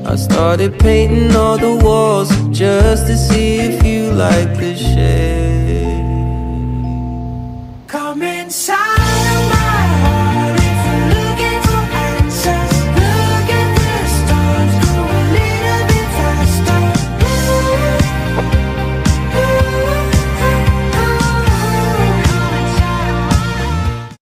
I started painting all the walls just to see if you like the shade.